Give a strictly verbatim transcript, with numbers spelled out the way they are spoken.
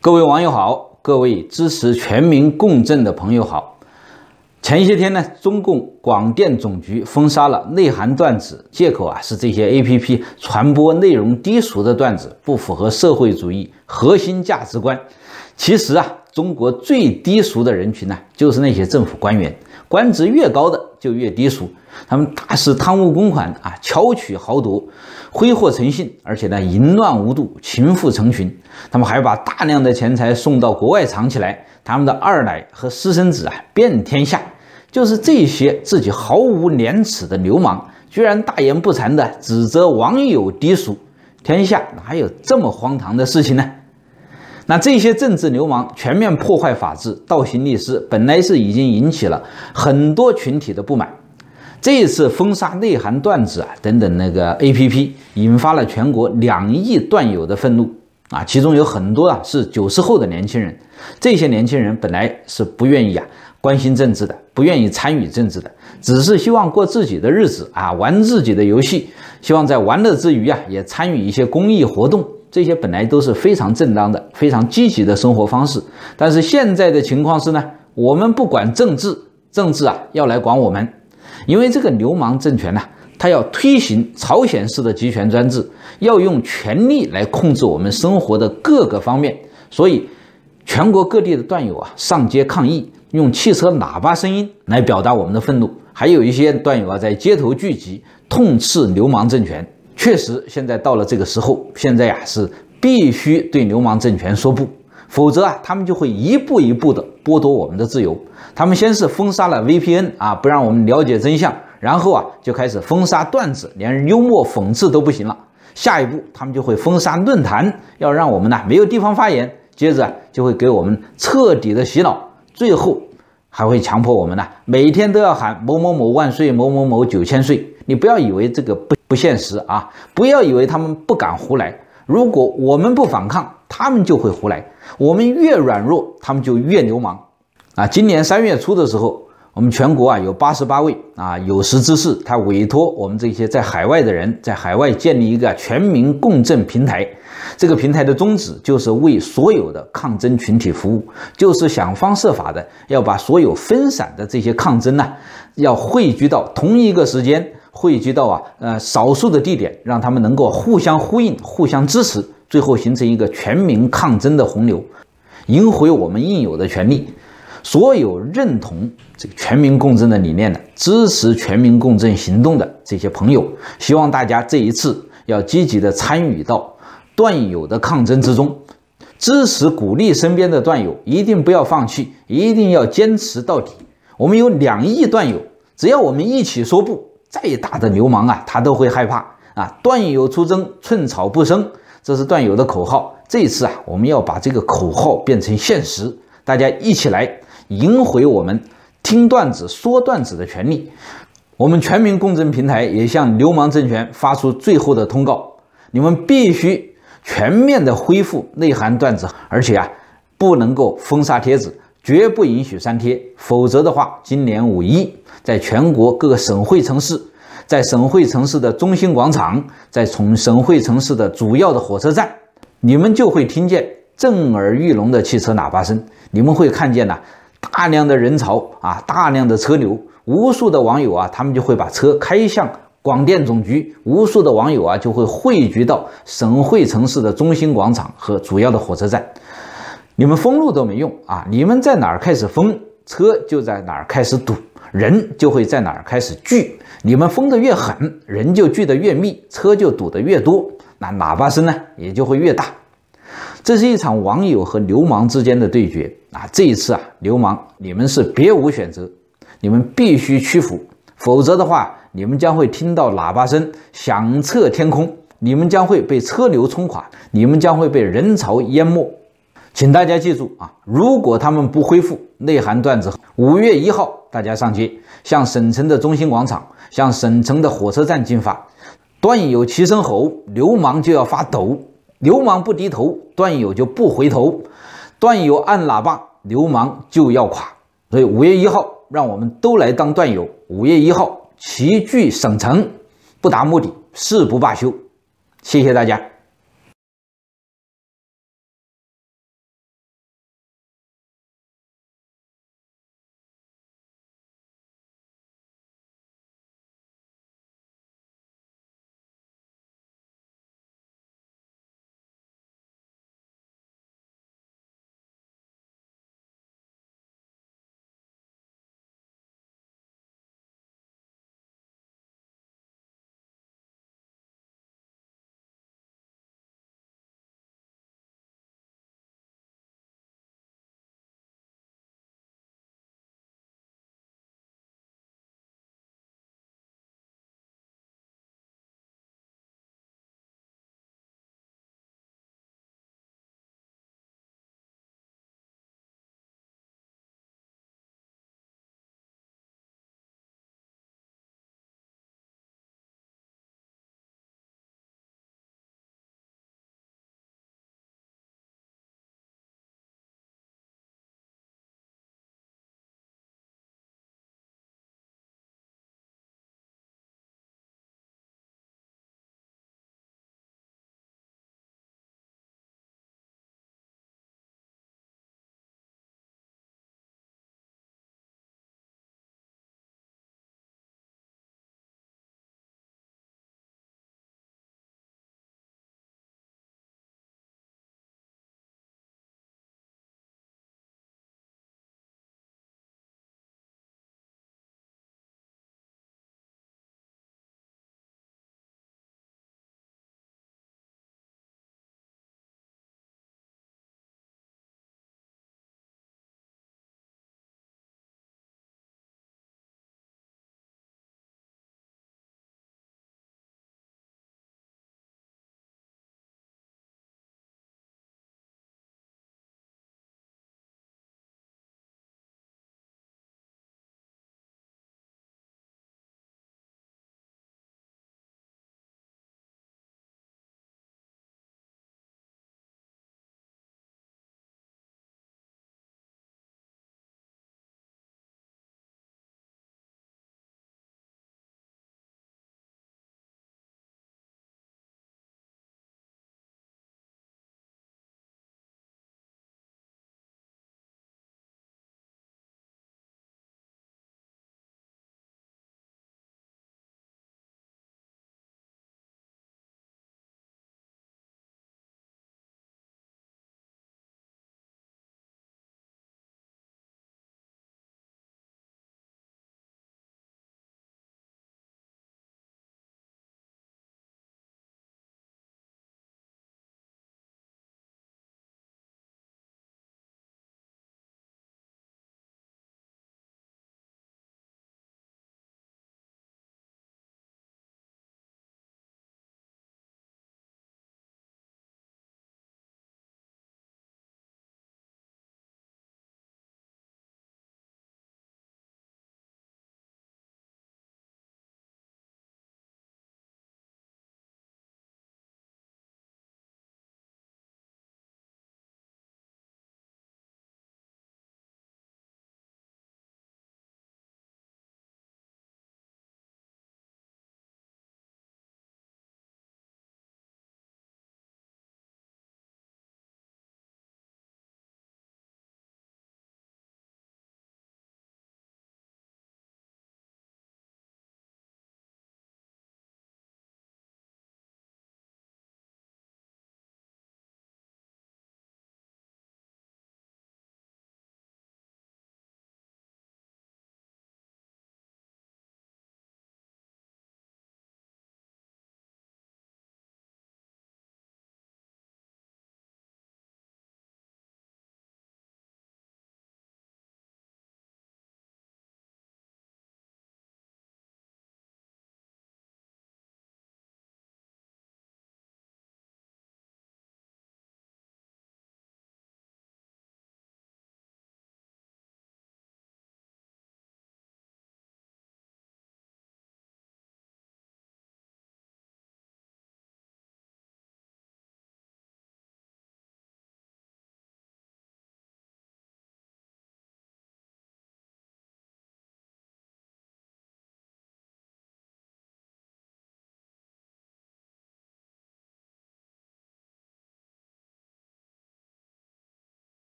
各位网友好，各位支持全民共振的朋友好。前些天呢，中共广电总局封杀了内涵段子，借口啊是这些 A P P 传播内容低俗的段子，不符合社会主义核心价值观。其实啊，中国最低俗的人群呢，就是那些政府官员，官职越高的就越低俗。他们大肆贪污公款啊，巧取豪夺，挥霍成性，而且呢淫乱无度，情妇成群。他们还把大量的钱财送到国外藏起来，他们的二奶和私生子啊遍天下。就是这些自己毫无廉耻的流氓，居然大言不惭地指责网友低俗，天下哪有这么荒唐的事情呢？那这些政治流氓全面破坏法治，倒行逆施，本来是已经引起了很多群体的不满。这一次封杀内涵段子啊等等那个 A P P， 引发了全国两亿段友的愤怒啊，其中有很多啊是九十后的年轻人。这些年轻人本来是不愿意啊关心政治的，不愿意参与政治的，只是希望过自己的日子啊，玩自己的游戏，希望在玩乐之余啊也参与一些公益活动。这些本来都是非常正当的、非常积极的生活方式。但是现在的情况是呢，我们不管政治，政治啊要来管我们。因为这个流氓政权呢、啊，它要推行朝鲜式的集权专制，要用权力来控制我们生活的各个方面，所以全国各地的段友啊上街抗议，用汽车喇叭声音来表达我们的愤怒，还有一些段友啊在街头聚集，痛斥流氓政权。确实，现在到了这个时候，现在呀、啊、是必须对流氓政权说不，否则啊他们就会一步一步的剥夺我们的自由。他们先是封杀了 V P N 啊，不让我们了解真相，然后啊就开始封杀段子，连幽默讽刺都不行了。下一步他们就会封杀论坛，要让我们呢没有地方发言。接着、啊、就会给我们彻底的洗脑，最后还会强迫我们呢每天都要喊某某某万岁，某某某九千岁。你不要以为这个不不现实啊，不要以为他们不敢胡来。如果我们不反抗，他们就会胡来。我们越软弱，他们就越流氓。啊，今年三月初的时候，我们全国啊有八十八位啊有识之士，他委托我们这些在海外的人，在海外建立一个全民共振平台。这个平台的宗旨就是为所有的抗争群体服务，就是想方设法的要把所有分散的这些抗争呢、啊，要汇聚到同一个时间，汇聚到啊呃少数的地点，让他们能够互相呼应、互相支持，最后形成一个全民抗争的洪流，赢回我们应有的权利。所有认同这个全民共振的理念的、支持全民共振行动的这些朋友，希望大家这一次要积极的参与到段友的抗争之中，支持鼓励身边的段友，一定不要放弃，一定要坚持到底。我们有两亿段友，只要我们一起说不，再大的流氓啊，他都会害怕啊！段友出征，寸草不生，这是段友的口号。这一次啊，我们要把这个口号变成现实，大家一起来赢回我们听段子、说段子的权利。我们全民共振平台也向流氓政权发出最后的通告：你们必须全面的恢复内涵段子，而且啊，不能够封杀帖子，绝不允许删帖，否则的话，今年五一在全国各个省会城市，在省会城市的中心广场，在从省会城市的主要的火车站，你们就会听见震耳欲聋的汽车喇叭声，你们会看见呢、啊、大量的人潮啊，大量的车流，无数的网友啊，他们就会把车开向广电总局，无数的网友啊就会汇聚到省会城市的中心广场和主要的火车站。你们封路都没用啊，你们在哪儿开始封，车就在哪儿开始堵，人就会在哪儿开始聚。你们封得越狠，人就聚得越密，车就堵得越多，那喇叭声呢也就会越大。这是一场网友和流氓之间的对决啊！这一次啊，流氓你们是别无选择，你们必须屈服，否则的话，你们将会听到喇叭声响彻天空，你们将会被车流冲垮，你们将会被人潮淹没。请大家记住啊，如果他们不恢复内涵段子，五月一号大家上街，向省城的中心广场，向省城的火车站进发，段友齐声吼，流氓就要发抖。流氓不低头，段友就不回头；段友按喇叭，流氓就要垮。所以五月一号，让我们都来当段友。五月一号齐聚省城，不达目的誓不罢休。谢谢大家。